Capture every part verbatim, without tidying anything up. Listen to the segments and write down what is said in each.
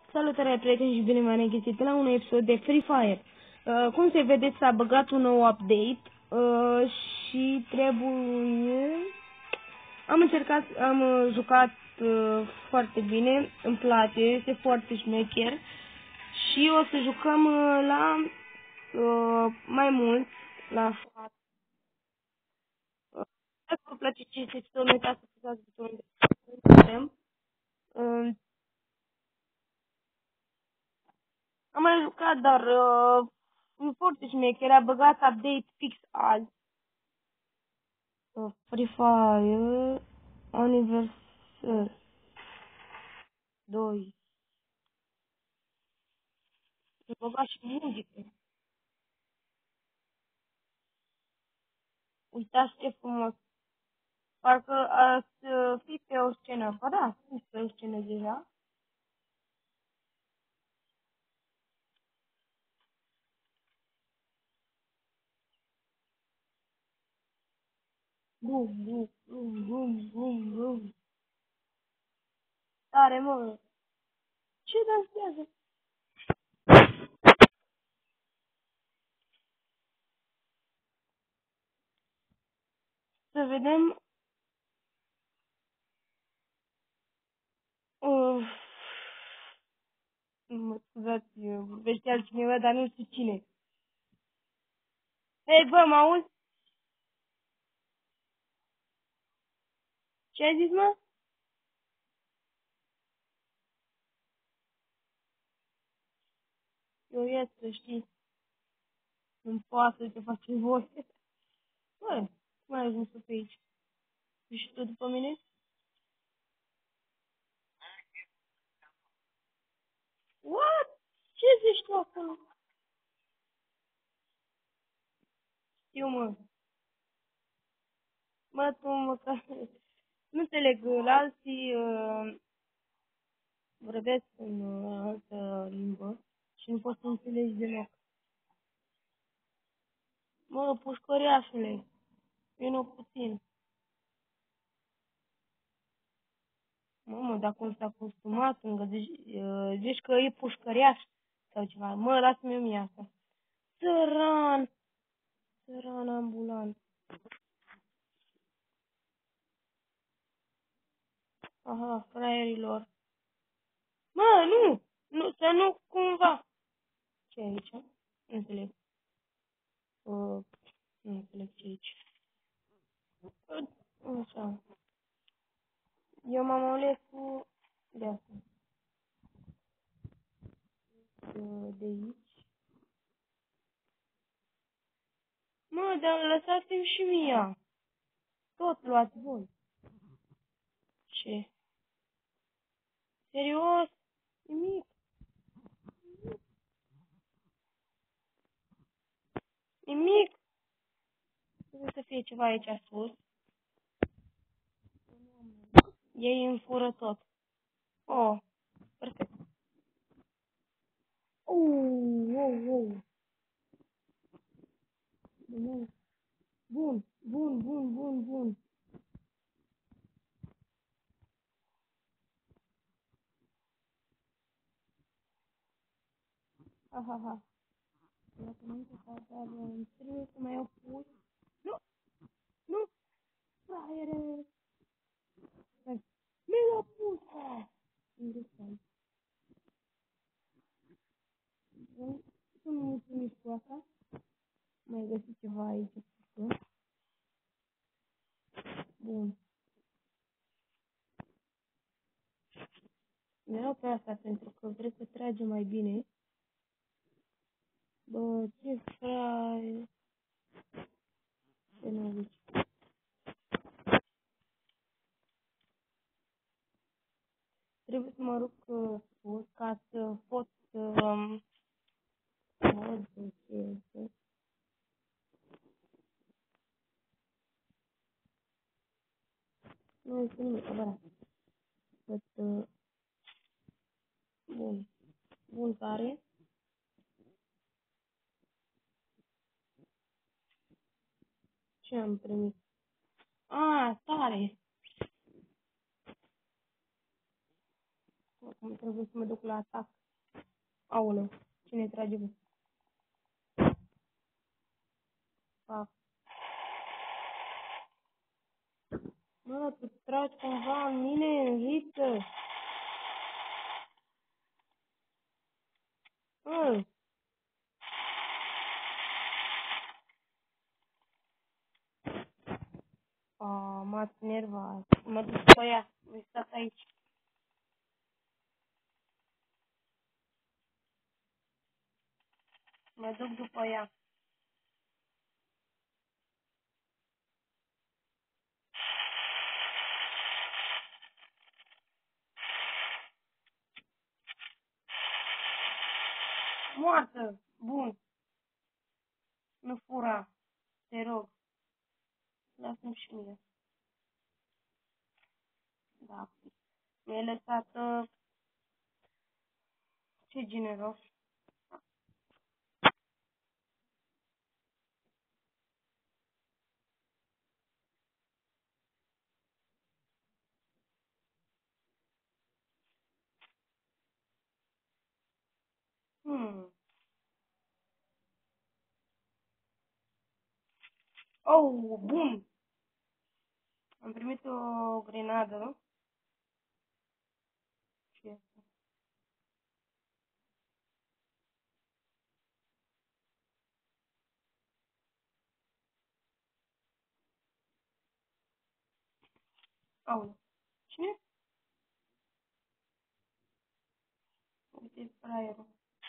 Salutare, prieteni, și bine v-am regăsit la un episod de Free Fire. Uh, cum se vedeți, s-a băgat un nou update uh, și trebuie... Am încercat, am uh, jucat uh, foarte bine, îmi place, este foarte șmecher și o să jucăm uh, la uh, mai mult, la... Uh, dacă vă place ce este episodul, uitați să puteți butonul de subscribe. Uh, Am mai jucat, dar uh, e foarte șmecher, a băgat update fix azi. Uh, Free Fire Anniversary doi. A băgat și muzică. Uitați ce frumos. Parcă ați uh, fi pe o scenă. Ba da, sunt pe o scenă deja. Bum, bum, bum, bum, bum, bum. Tare, mă. Ce dansează? Să vedem. Uh, mă scuzați, vorbește altcineva, dar nu știu cine. Hei, bă, mă auzi? Ce ai zis, mă? Eu ies, să știi. Nu poate să te faci voi. Bă, cum ai ajuns pe aici? Ești tu după mine? What? Ce zici tu acolo? Eu, mă. Mă, tu, mă, că... Nu înțeleg, la alții uh, vorbesc în uh, altă limbă și nu pot să înțelegi deloc. Mă, pușcăriașule, vină puțin. Mamă, dacă cum s-a costumat, încă zici, uh, zici că e pușcăriaș sau ceva. Mă, lasă-mi mie asta. Țăran, țăran ambulant. Aha, fraierilor. Mă, nu, nu, să nu cumva. Ce e aici? Nu înțeleg. Uh, nu înțeleg ce e aici. Uh, așa. Eu m-am ales cu de asta. Uh, de aici. Mă, dar lăsați-mi și mie. Tot luați voi. Ce? Serios? Nimic. Nimic. Trebuie să fie ceva aici sus. Ei îmi fură tot. Oh, perfect. Oh, oh, oh. Bun, bun, bun, bun, bun, bun. Ha, ha, ha. Dacă înainte să dar trebuie să mai iau pus. Nu, nu, fraiere. Stai. Mi-l-a pus. Unde stai? Bun. Sunt mulțumit cu asta. Mai găsit ceva aici. Bun. Mi-au pe asta pentru că vreau să trage mai bine. Bă, ce fraiere. Ce nu zici? Trebuie să mă rup sus ca să pot să um, văd ce este. Nu este nimic, adevărat. Văd, uh, bun. Bun tare. Ce am primit? A, tare. Acum trebuie să mă duc la atac. Aoleu, cine trage, bă? Fac. Mă, tu tragi cumva în mine, în riță. Mă. A, m-ați nervat. Mă duc pe ea. Voi stați aici. Mă duc după ea. Moartă! Bun. Nu fura. Te rog. Lasă-mi și mie. Da. Mi-ai lăsat... Uh... Ce generos. Hmm. Oh, bun! Am primit o grenadă. Ce este? Aoleu. Cine? Uite fraierul.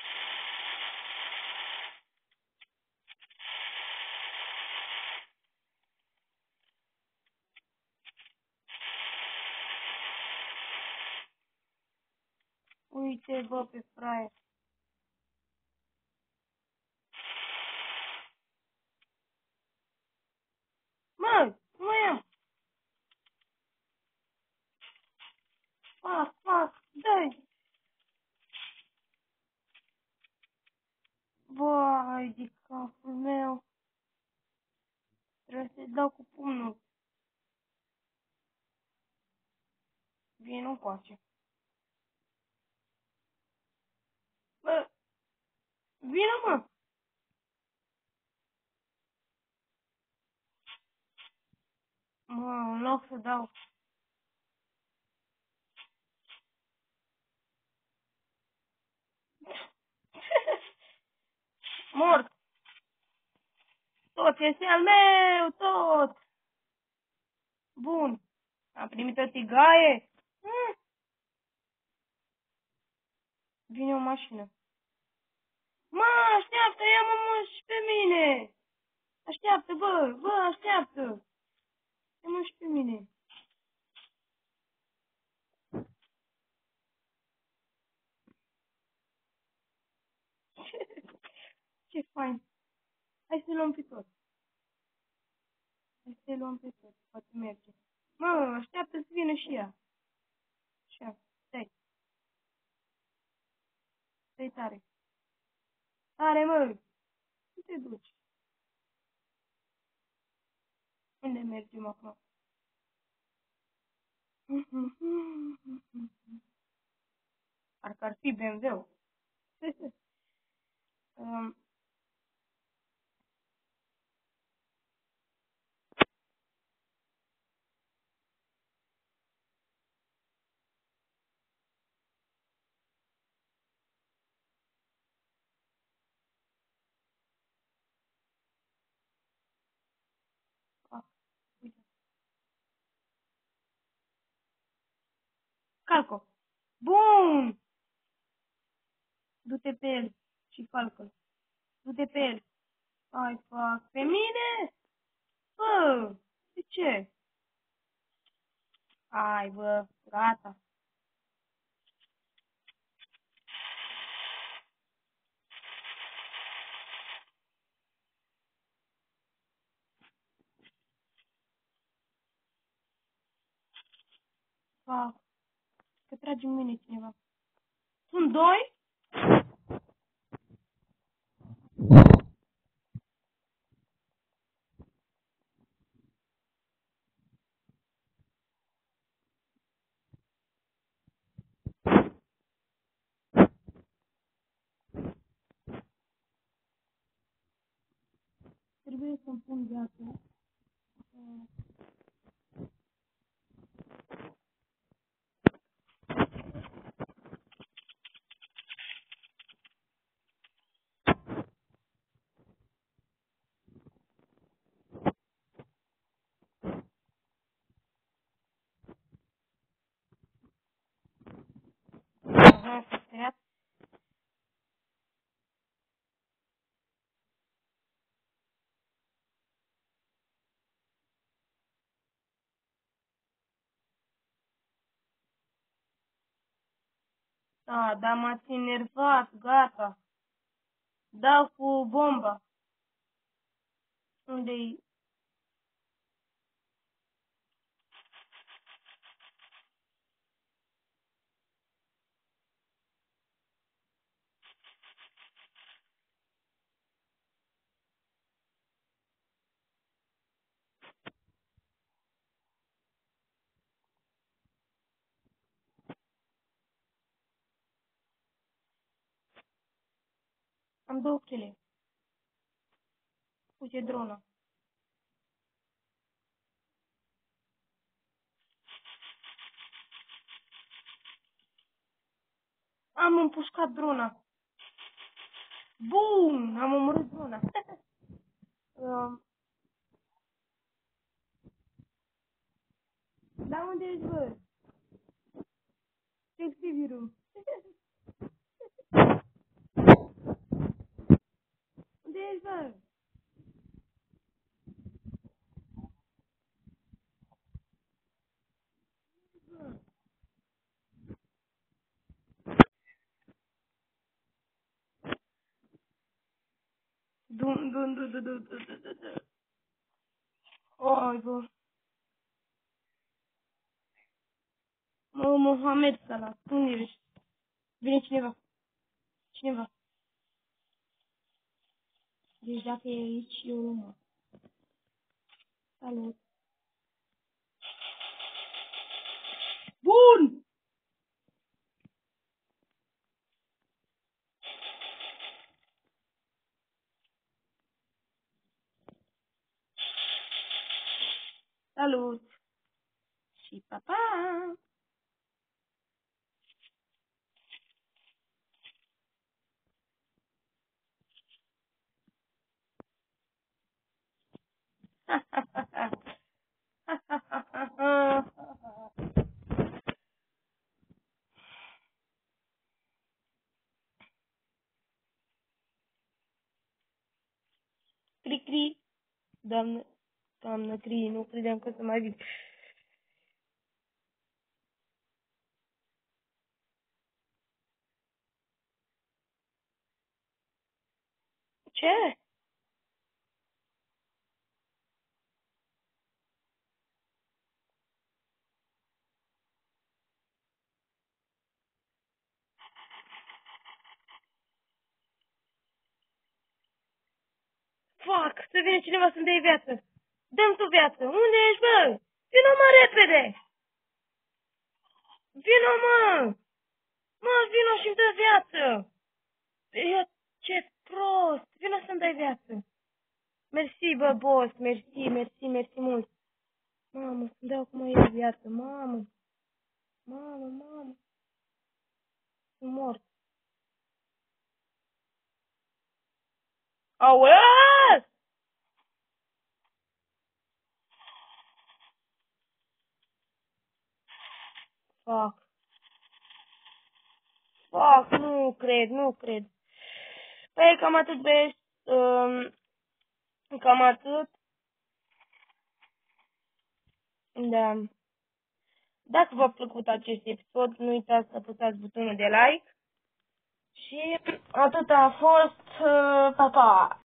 Uite, bă, pe fraier. Mă, nu mai am. Fac, fac, dă-i. Vai de capul meu. Trebuie să-i dau cu pumnul. Vino încoace. Bă, vină, mă. Mă, în loc să dau. Mort. Tot este al meu, tot. Bun. Am primit o tigaie. Mm. Vine o mașină. Mă, așteaptă, ia-mă mă și pe mine. Așteaptă, bă, bă, așteaptă. Ia-mă și pe mine. Ce fain. Hai să luăm pe tot. Hai să luăm pe tot. Poate merge. Mă, așteaptă să vină și ea. Așa, stai. Stai tare. Tare, mă. Unde te duci? Unde mergem acum? Parcă ar fi B M W-ul. um, ah, uite. Calco. Bun! Du-te pe el și calcă. Du-te pe el. Hai, fac. Pe mine? Bă, de ce? Hai, bă, gata. Fac. Că trage în mine cineva. Sunt doi? trebuie să-mi pun viața. Uh, Aha, s-a tăiat. Da, dar m-ați enervat, gata. Da, cu bomba. Unde-i? Am două chile. Uite drona. Am împușcat drona. Bun! Am omorât drona. um, da, unde ești, bă? Sexy room. Unde ești, bă? Dun, dun, dun, dun, dun, dun, dun, dun. Oi, bă. Mă, Mohamed Salah. Unde ești? Vine cineva. Cineva. Deci dacă e aici, eu urmă. Salut. Bun! Salut. Și pa, pa! Cri, cri. Doamnă, doamnă Cri, nu credeam că să mai vin. Ce? Fuck, să vine cineva să-mi dea viață. Dă-mi tu viață. Unde ești, bă? Vino, mă, repede! Vino, mă! Mă, vino și-mi dă viață! Eu, ce prost! Vino să-mi dai viață. Mersi, bă, boss, mersi, mersi, mersi mult. Mamă, să-mi dau acum eu viață, mamă. Mamă, mamă. Sunt mort. Auă! Fuck. Fuck, nu cred, nu cred. Păi, cam atât, băieți. Um, cam atât. Da. Dacă v-a plăcut acest episod, nu uitați să apăsați butonul de like. Și atât a fost. Uh, pa, pa!